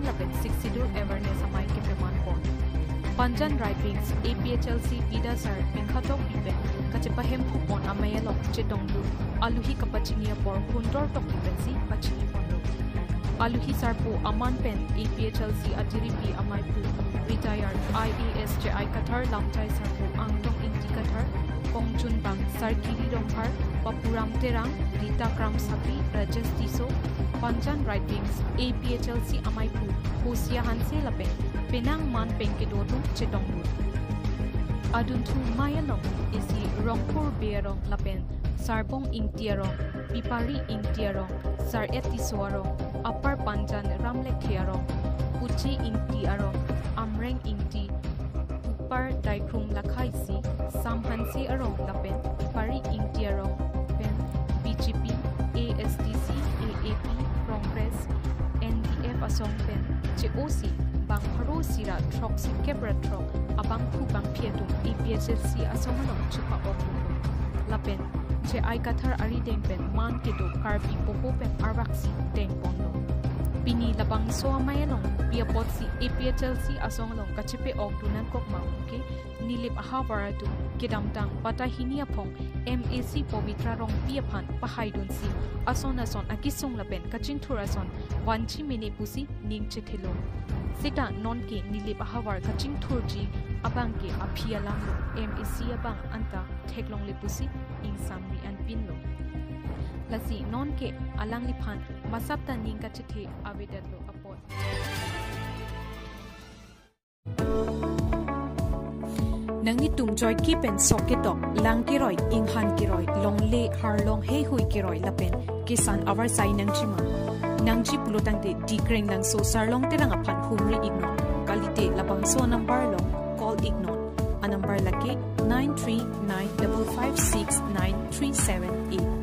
lapen siksidur awareness amai ke peman pon Panjan Right Wings APHLC Vida Sar Pengkhatok Pipen kachepahem phupon amayalok chedongdu aluhi kapachinia por hundor tok pipensi pachini ponro aluhi sarpo aman pen APHLC adiripi amai pu retired IAS JI Kathar lamchai sarpo angtong inti Kathar Pongchun bang sarkiri romphar papuram terang Rita Kram Sapi Rajesh Tiso Panjan Right Wings APHLC amai pu Hosia Hanse lapen Penang man pengkedotung cedongdu aduntu mayalong isi rongpur berong lapen sarbong ingtiarong pipari ingtiarong sar etisoarong upper Panjan ramlekhiarong uchi ingtiarong amreng ingti upar daikrum lakhaisi samhansi arong lapen pipari ingtiarong pen BJP ASDC AAP Congress NDF asong pen COC bang haro sira trok si kebra trok abang khu bang phietum APHLC asomalong chupa oku lapen che ai kathar ari deng pen man ke do karbi popo pen arwaksi deng pondo pini labang so amayalong pia pot si APHLC asomalong kachepe ok dunan kok mau ke nilip ahawara tu kedamtang patahinia phong MAC Povitra rong pia phan pahaidun si ason akisong lapen kachinthura son wanchi mini pusi ning chethelo sita non ke nilip ahawar kachingthur ji abang ke aphialang MAC abang anta theklong le pusi ing samri an pinlo lasi non ke alang liphan masapta ning ka chithe avedalo apot Nangi tumjoy kipen soketok lang kiroi inghan kiroi longle harlong hei hui kiroi lapen kisan awar sai nangchima nangchi pulutang te dikreng nang so sarlong terang aphan humri ignon kalite labang so number long call ignon a number lake 9395569378